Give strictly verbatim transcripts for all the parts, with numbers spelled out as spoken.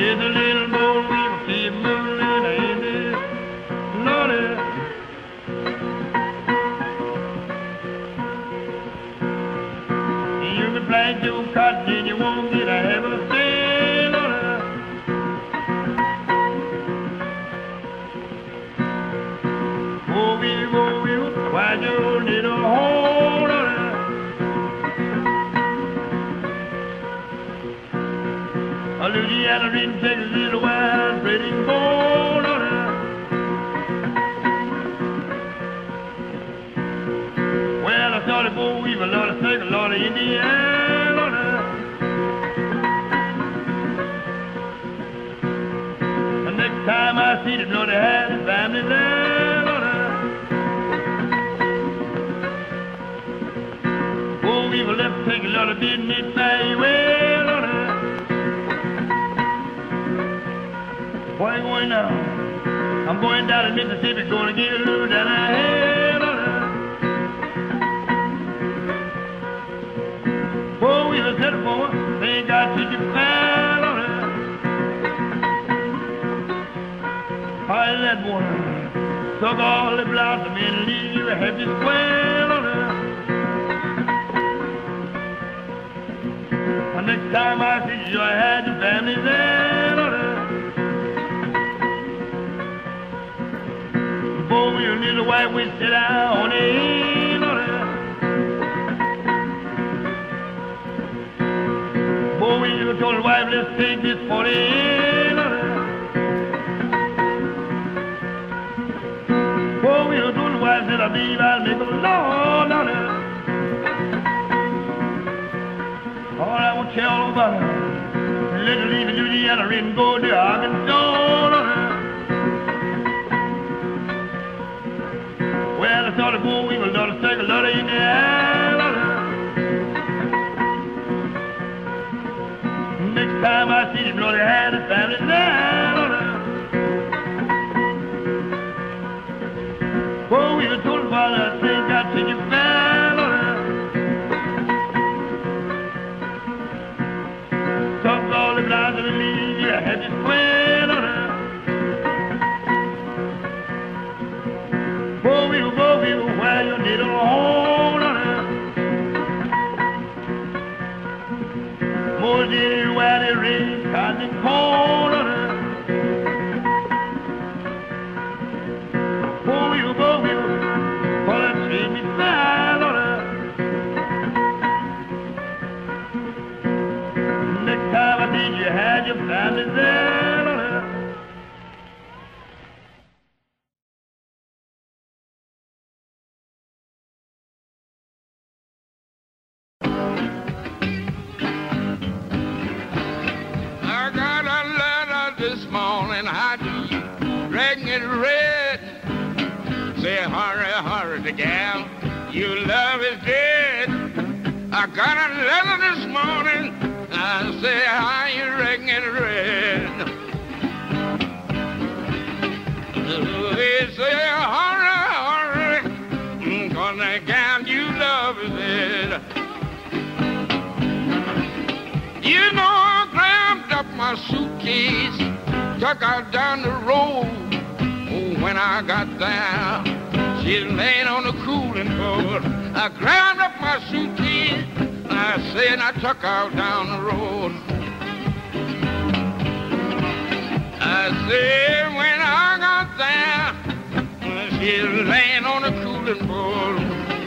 It's a little bold weevil keep moving, ain't it? Lordy. You can plant your cotton and you won't get a half a cent, Lordy. Oh, weevil, oh, weevil, why your little hole, Lordy. A Louisiana reading Texas little wine, spreading gold on her. Well, I saw the boll weevil, Lord, I take a lot of Indiana on her. The next time I see the bloody hat, his family there on her. Boll weevil left to take a lot of business very well on her. Where you going now? I'm going down to Mississippi, going to get a little down the head on her. Boy, we was headed for her, they ain't got to get fat on her. Hi, that boy, suck all the blossom and leave a happy swell on her. The next time I see you, I had your family there on her. Boy, we little white witch sit down on the hill on her. Boy, we little told the wife, let's take this for the hill on her. Boy, we little told the wife, said I believe I'll make a Lord on her. All I want to tell all about her, little leave in Louisiana and go to Arkansas on her. Well, I saw the boll weevil, daughter, take a lot of Indiana. Next time I see the bloody hat, the family's there. Boll weevil told the father, I think I'll take you back. Talk all the blinds and the leaves, you had your square on her. Boll weevil, boll weevil, where your little hole on her. More dear, where they raise cotton and corn on her. Boll weevil, boll weevil, for that treat me foul on her. Next time I did, you had your family there on her. Hurry, hurry, the gal you love is dead. I got a letter this morning. I say, how you reckon it read? They say, hurry, hurry, cause the gal you love is dead. You know, I grabbed up my suitcase, took out down the road. Oh, when I got there, she's laying on the cooling board. I grabbed up my suitcase, I said, I took out down the road. I said, when I got there, she's laying on the cooling board.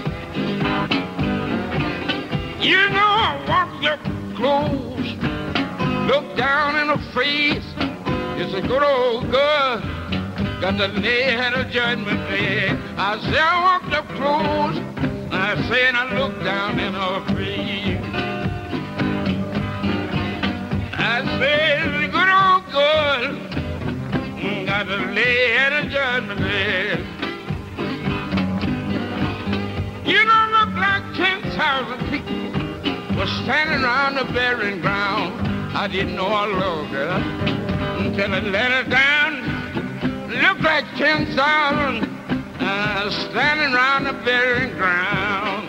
You know, I walked up close, looked down in her face. It's a good old girl, got the lay at a judgment day. I said, I walked up close, I said, I looked down in her face. I said, the good old girl, got the lay at a judgment day. You know, look like ten thousand people were standing around the burying ground. I didn't know I loved her until I let her down. Looked like ten thousand uh, standing around the burying ground.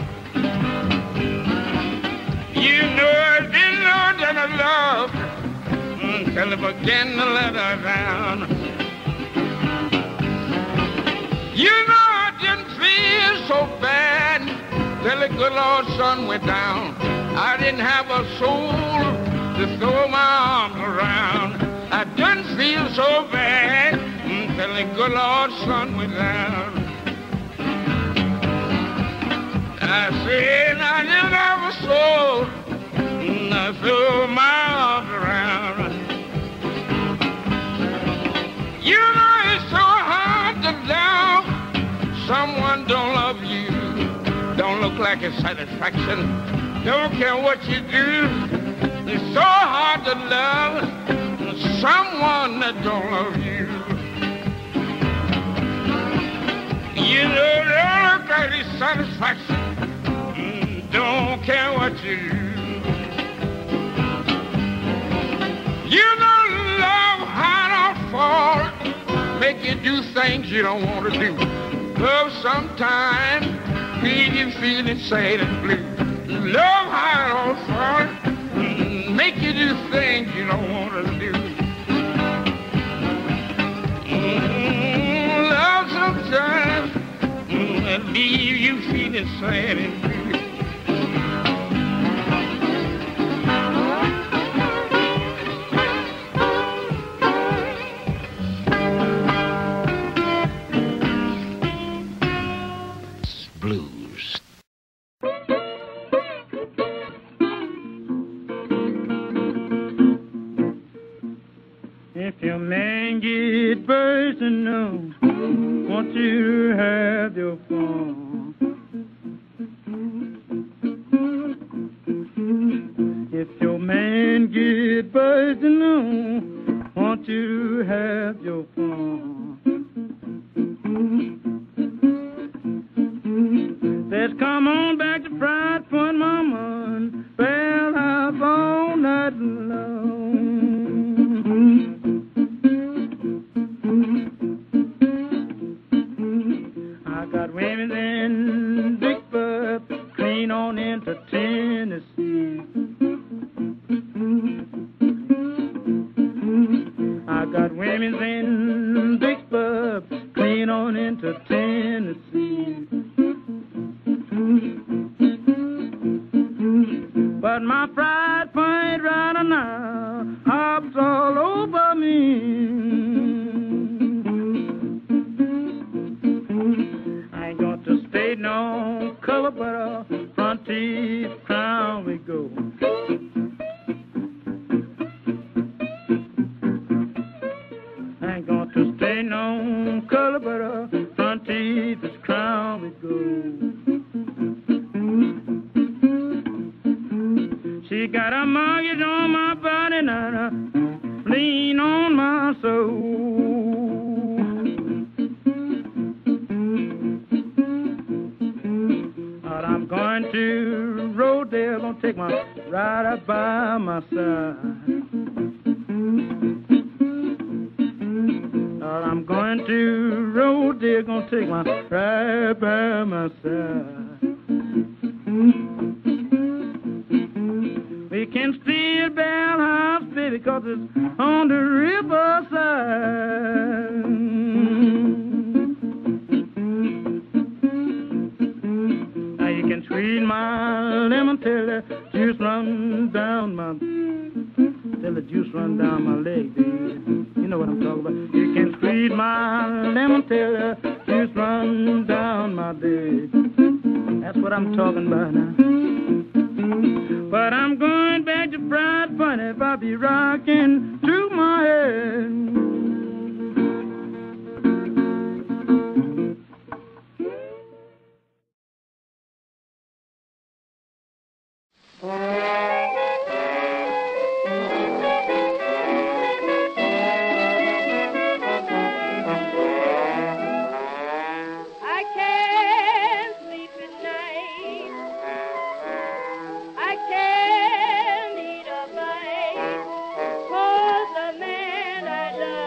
You know I didn't know that I loved till it began to let her down. You know I didn't feel so bad till the good Lord's son went down. I didn't have a soul to throw my arms around. I didn't feel so bad till the good Lord's son went down. I said I didn't have a soul to throw my arms around. You know it's so hard to love someone don't love you. Don't look like a satisfaction. Don't care what you do. It's so hard to love someone that don't love you. You know, don't look like it's satisfaction. Don't care what you do. You know, love hard or fall, make you do things you don't want to do. Love sometimes leave you feeling sad and blue. Love hard or fall, make you do things you don't want to do. Mm, love sometimes mm, leave you feeling sad and blue. Blues. If your man get personal, want you to have your fun. If your man get personal, want you to have your fun. Let's come on back to Fried Point, Mama, and Bell House all night long. I got women in big butts, clean on into Tennessee. I got women in big butts, clean on into Tennessee. But my Fried Point right now hops all over me. I ain't got to stay no color, but a front teeth crown we go. I ain't got to stay no color, but a front teeth crown we go. She got a mortgage on my body and a lien on my soul. But I'm going to road there, gonna take my ride up by my side. But I'm going to road there, gonna take my ride by my side. We can steal Bell House, baby, 'cause it's on the riverside. Now you can squeeze my lemon till the juice run down my, till the juice run down my leg, baby. You know what I'm talking about. You can squeeze my lemon till the juice run down my leg. That's what I'm talking about now. But I'm going back to Fried Point if I be rocking to my head. I can't eat a bite, 'cause the man I love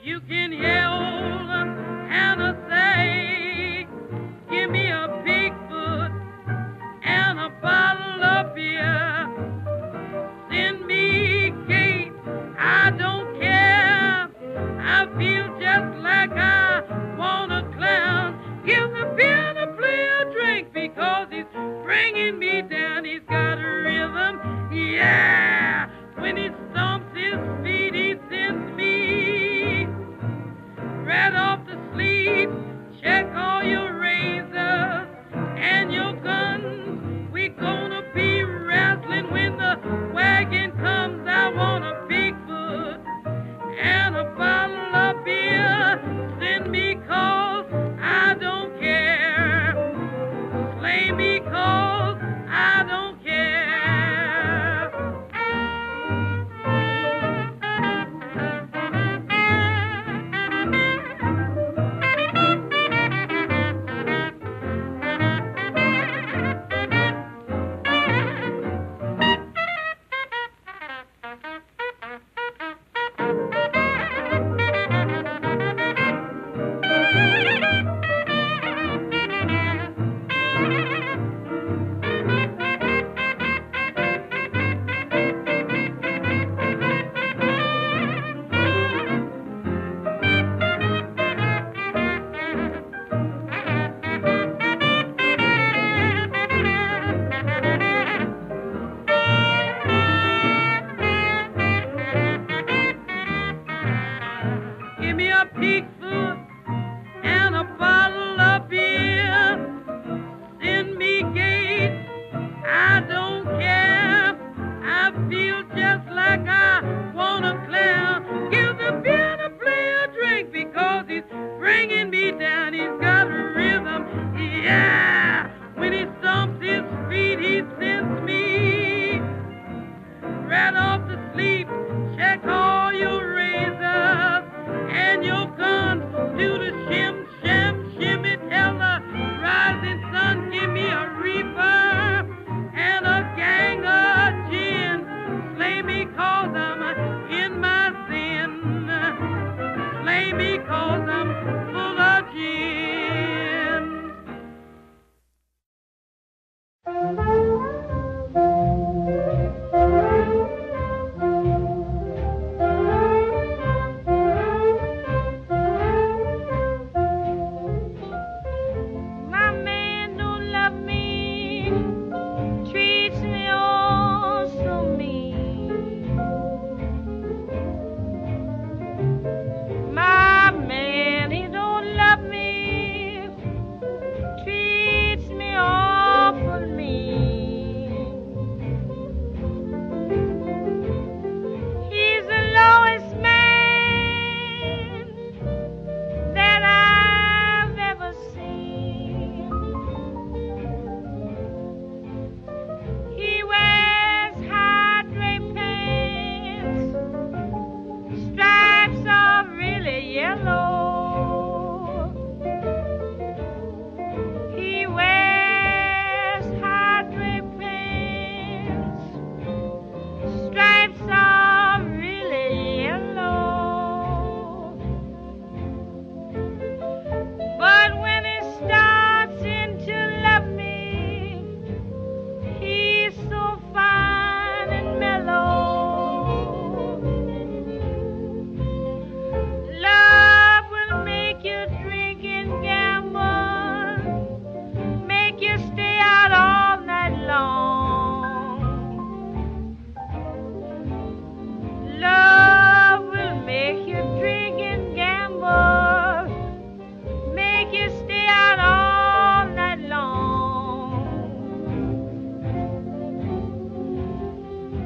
You can hear old Hannah say, give me a Bigfoot and a bottle of beer. Send me Kate, I don't care. I feel just like I want a clown. Give the piano player a drink because he's bringing me down. He's got a rhythm, yeah. When he stomps his feet, he sends me right off to sleep. Check all your razors and your guns. We're gonna be wrestling when the wagon comes. I want a Bigfoot and a bottle of beer. Send me calls, I don't care. Slay me calls, I don't care.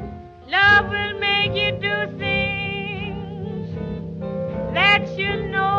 Love will make you do things that you know